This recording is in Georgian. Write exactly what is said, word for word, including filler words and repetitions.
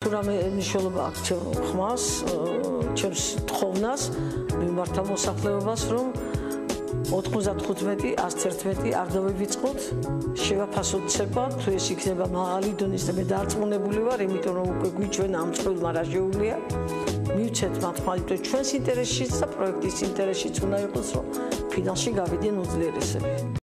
რამე მნიშვნელობა აქვს ჩემ ხმას, ჩემს თხოვნას, მიმართა მოსახლეობას, რომ ოთხმოცდახუთმეტი ასც ერთმეტი არ დავივიწყოთ, შევაფასოთ ცეკვა, თუ ეს იქნება მაღალი დონის და მე დარწმუნებული ვარ, იმიტომ რომ უკვე გვიჩვენა ამ წყვილმა რა შეუძლია. მივცეთ მართლმადიდებლად ჩვენს ინტერესშიც და პროექტის ინტერესშიც უნდა იყოს, რომ ფინალში გავიდნენ უძლიერესები.